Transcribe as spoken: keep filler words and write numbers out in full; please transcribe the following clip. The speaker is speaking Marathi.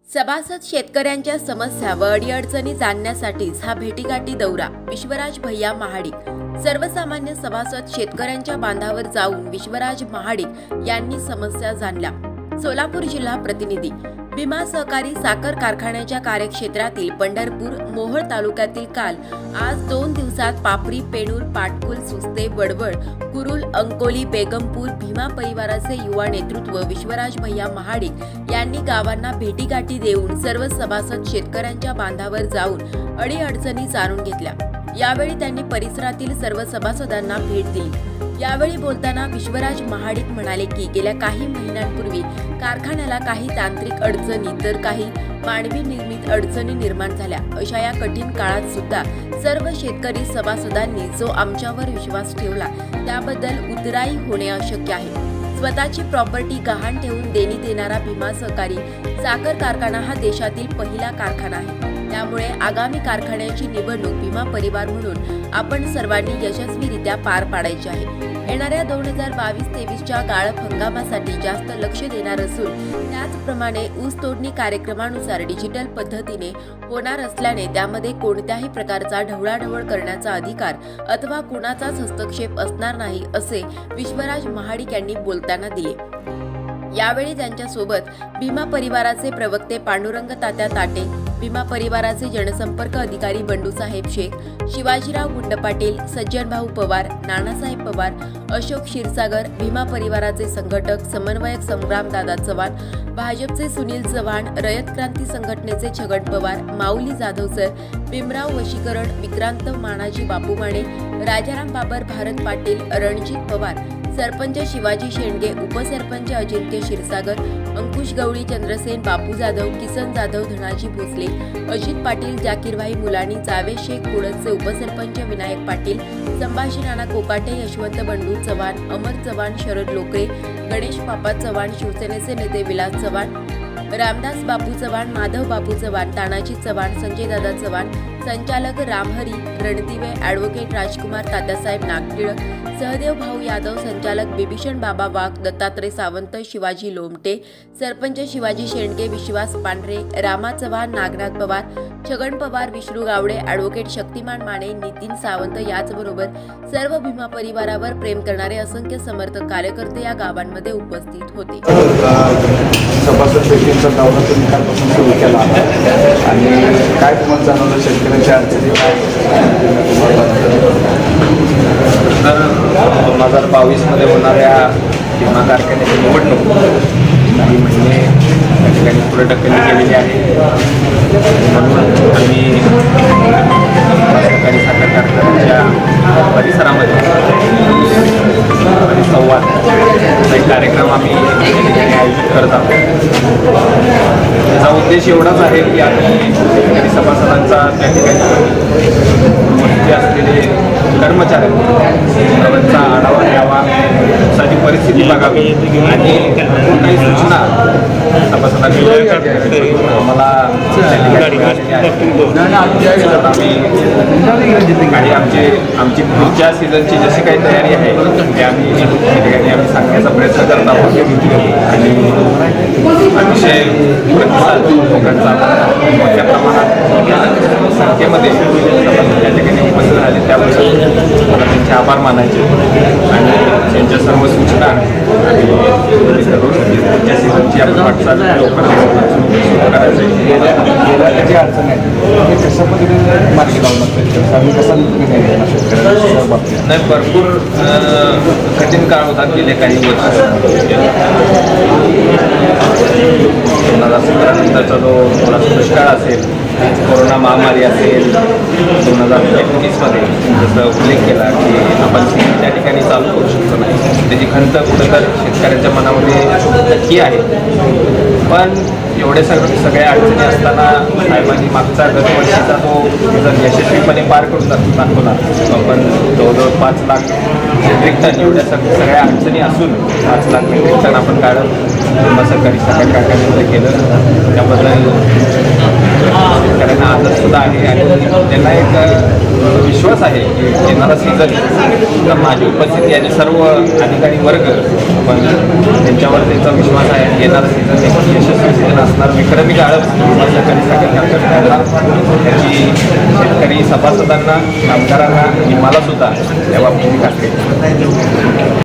सभासद शेतकऱ्यांच्या समस्या व अडीअडचणी जाणण्यासाठीच हा भेटीगाठी दौरा विश्वराज भैया महाडिक। सर्वसामान्य सभासद शेतकऱ्यांच्या बांधावर जाऊन विश्वराज महाडिक यांनी समस्या जाणल्या। सोलापूर जिल्हा प्रतिनिधी। भीमा सहकारी साखर कारखान्याच्या कार्यक्षेत्रातील पंढरपूर मोहोळ तालुक्यातील काल आज दोन दिवसात पापरी, पेणूर, पाटकुल, सुस्ते, वडवळ, कुरुल, अंकोली, बेगमपूर भीमा परिवाराचे युवा नेतृत्व विश्वराज भैया महाडिक यांनी गावांना भेटीगाठी देऊन सर्व सभासद शेतकऱ्यांच्या बांधावर जाऊन अडीअडचणी जाणून घेतल्या। यावेळी त्यांनी परिसरातील सर्व सभासदांना भेट दिली। यावेळी बोलताना विश्वराज महाडिक म्हणाले की गेल्या काही महिन्यांपूर्वी कारखान्याला काही तांत्रिक अडचणी तर काही मानवी निर्मित अडचणी निर्माण झाल्या। अशा या कठीण काळात सुद्धा सर्व शेतकरी सभासदांनी जो आमच्यावर विश्वास ठेवला त्याबद्दल उतराई होणे अशक्य आहे। स्वतःची प्रॉपर्टी गहाण ठेवून देणी देणारा भीमा सहकारी साखर कारखाना हा देशातील पहिला कारखाना आहे। त्यामुळे आगामी कारखान्याची निवडणूक भीमा परिवार म्हणून आपण सर्वांनी यशस्वीरित्या पार पाडायची आहे। येणाऱ्या दोन हजार बावीस तेवीसच्या गाळप हंगामासाठी जास्त लक्ष देणार असून त्याचप्रमाणे ऊस तोडणी कार्यक्रमानुसार डिजिटल पद्धतीने होणार असल्याने त्यामध्ये कोणत्याही प्रकारचा ढवळाढवळ करण्याचा अधिकार अथवा कुणाचाच हस्तक्षेप असणार नाही असे विश्वराज महाडिक यांनी बोलताना दिले। यावेळी त्यांच्या सोबत भीमा परिवाराचे प्रवक्ते पांडुरंग तात्या ताटे, भीमा परिवाराचे जनसंपर्क अधिकारी बंडूसाहेब शेख, शिवाजीराव गुंडपाटील, सज्जनभाऊ पवार, नानासाहेब पवार, अशोक क्षीरसागर, भीमा परिवाराचे संघटक समन्वयक संग्रामदादा चव्हाण, भाजपचे सुनील चव्हाण, रयत क्रांती संघटनेचे छगन पवार, माऊली जाधव सर, भीमराव वशीकरण, विक्रांत मानाजी बापू माने, राजाराम बाबर, भारत पाटील, रणजित पवार, सरपंच शिवाजी शेंडगे, उपसरपंच अजिंक्य क्षीरसागर, अंकुश गवळी, चंद्रसेन, बापू जाधव, किसन जाधव, धनाजी भोसले, अजित पाटील, जाकीरभाई मुलानी, जावेद शेख, कुडतचे उपसरपंच विनायक पाटील, संभाजी नाना कोकाटे, यशवंत बंडू चव्हाण, अमर चव्हाण, शरद लोकरे, गणेश पापा चव्हाण, शिवसेनेचे नेते विलास चव्हाण, रामदास बापू चव्हाण, माधव बापू चव्हाण, तानाजी चव्हाण, संजय दादा चव्हाण, संचालक रामहरी रणदिवे, ॲडव्होकेट राजकुमार तात्यासाहेब नागटिळक, सहदेव भाऊ यादव, संचालक बिभीषण बाबा वाघ, दत्तात्रय सावंत, शिवाजी लोमटे, सरपंच शिवाजी शेंडगे, विश्वास पांढरे, रामा चव्हाण, नागनाथ पवार, छगन पवार, विष्णू गावडे, ॲडव्होकेट शक्तिमान माने, नितीन सावंत याचबरोबर सर्व भीमा परिवारावर प्रेम करणारे असंख्य समर्थक कार्यकर्ते या गावांमध्ये उपस्थित होते। सभासद शेतीचा दौरा तुम्ही कालपासून सुरू केला आणि काय तुम्हाला जाणवलं शेतकऱ्यांच्या अडचणी काय? तर दोन हजार बावीसमध्ये होणाऱ्या भीमा कारखान्याची निवडणूक काही महिने त्या ठिकाणी पुढे ढकलली गेलेली आहे। म्हणून आम्ही सहकारी साखर कारखान्याच्या परिसरामध्ये संवाद एक कार्यक्रम आम्ही आयोजित करत आहोत। त्याचा उद्देश एवढाच आहे की आम्ही शेतकरी सभासदांचा त्या ठिकाणी उपस्थित असलेले कर्मचारी सर्वांचा आढावा घ्यावा, ऊसाची परिस्थिती बघावी आणि काही सूचना सभासदांनी आम्हाला काही आमचे आमची पुढच्या सीझनची जशी काही तयारी आहे ते आम्ही त्या ठिकाणी आम्ही सांगण्याचा प्रयत्न करत आहोत आणि अतिशय प्रतिसाद लोकांचा मोठ्या प्रमाणात संख्येमध्ये त्या ठिकाणी उपस्थित झाले त्याबद्दल मला त्यांचे आभार मानायचे आणि त्यांच्या सर्व सूचना आणि पुढच्या सीझनची आपण वाटचाल लवकर करायची त्याची अडचण आहे कशा पद्धतीने मार्गी लावून आम्ही कसा नाही भरपूर कठीण काळ होता गेले काही वर्ष। दोन हजार सतरानंतरचा जो थोडासा दुष्काळ असेल, कोरोना महामारी असेल, दोन हजार एकोणीसमध्ये जसं उल्लेख केला की आपण त्या ठिकाणी चालू करू शकतो नाही, त्याची खंत कुठं तर शेतकऱ्यांच्या मनामध्ये नक्की आहे। पण एवढे सगळे सगळ्या अडचणी असताना साहेबांनी मागचा दरवर्षीचा तो जर यशस्वीपणे पार करून दाखवला आपण जवळजवळ पाच लाख मेट्रिक टन एवढ्या सग सगळ्या अडचणी असून पाच लाख मेट्रिक टन आपण काढून भीमा सहकारी साखर कारखान्यामध्ये केलं त्याबद्दल शेतकऱ्यांना आदर सुद्धा आहे आणि त्यांना एक अ, विश्वास आहे की येणारा सीझन तर माझी उपस्थिती आणि सर्व अधिकारी वर्ग पण त्यांच्यावर त्यांचा विश्वास आहे की येणारा सीझन एक यशस्वी सीझन असणार. विक्रमी गाळप सहकारी संघटना त्याची शेतकरी सभासदांना कामगारांना आणि मला सुद्धा या बाबतीत खात्री आहे.